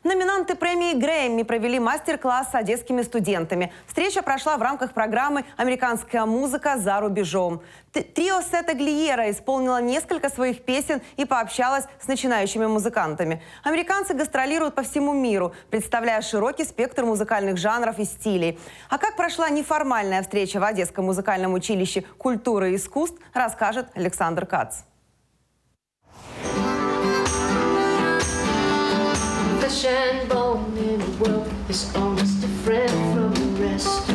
Номинанты премии Грэмми провели мастер-класс с одесскими студентами. Встреча прошла в рамках программы «Американская музыка за рубежом». Трио Сета Глиера исполнило несколько своих песен и пообщалась с начинающими музыкантами. Американцы гастролируют по всему миру, представляя широкий спектр музыкальных жанров и стилей. А как прошла неформальная встреча в Одесском музыкальном училище культуры и искусств, расскажет Александр Кац. And bone in the world is almost different from the rest.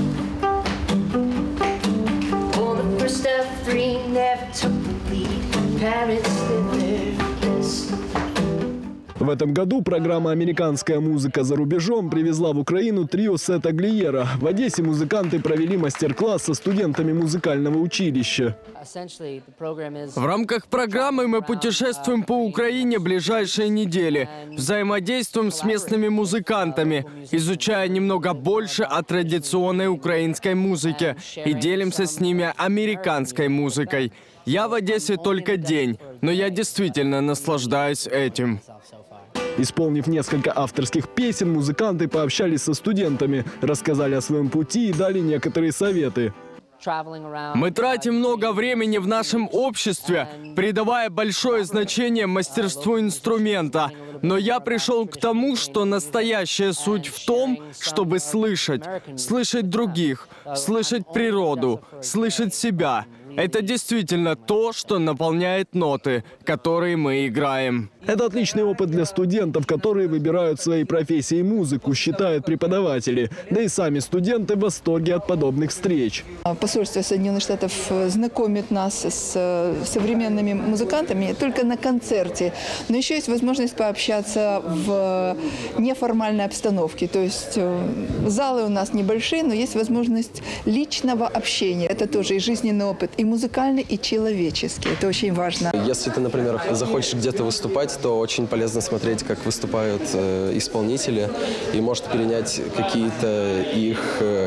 Oh, the first of three never took the lead. Parents did their best. В этом году программа «Американская музыка за рубежом» привезла в Украину трио Сета Глиера. В Одессе музыканты провели мастер-класс со студентами музыкального училища. В рамках программы мы путешествуем по Украине ближайшие недели, взаимодействуем с местными музыкантами, изучая немного больше о традиционной украинской музыке и делимся с ними американской музыкой. Я в Одессе только день, но я действительно наслаждаюсь этим. Исполнив несколько авторских песен, музыканты пообщались со студентами, рассказали о своем пути и дали некоторые советы. Мы тратим много времени в нашем обществе, придавая большое значение мастерству инструмента. Но я пришел к тому, что настоящая суть в том, чтобы слышать других, слышать природу, слышать себя. Это действительно то, что наполняет ноты, которые мы играем. Это отличный опыт для студентов, которые выбирают своей профессией музыку, считают преподаватели. Да и сами студенты в восторге от подобных встреч. Посольство Соединенных Штатов знакомит нас с современными музыкантами только на концерте. Но еще есть возможность пообщаться в неформальной обстановке. То есть залы у нас небольшие, но есть возможность личного общения. Это тоже и жизненный опыт, и музыкальный, и человеческий. Это очень важно. Если ты, например, захочешь где-то выступать, то очень полезно смотреть, как выступают исполнители, и может перенять какие-то их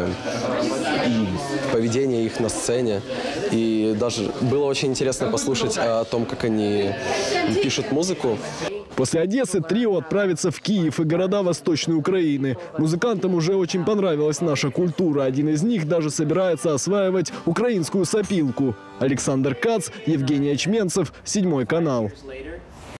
поведения их на сцене. И даже было очень интересно послушать о том, как они пишут музыку. После Одессы трио отправится в Киев и города Восточной Украины. Музыкантам уже очень понравилась наша культура. Один из них даже собирается осваивать украинскую сопилку. Александр Кац, Евгений Ячменцев, 7 канал.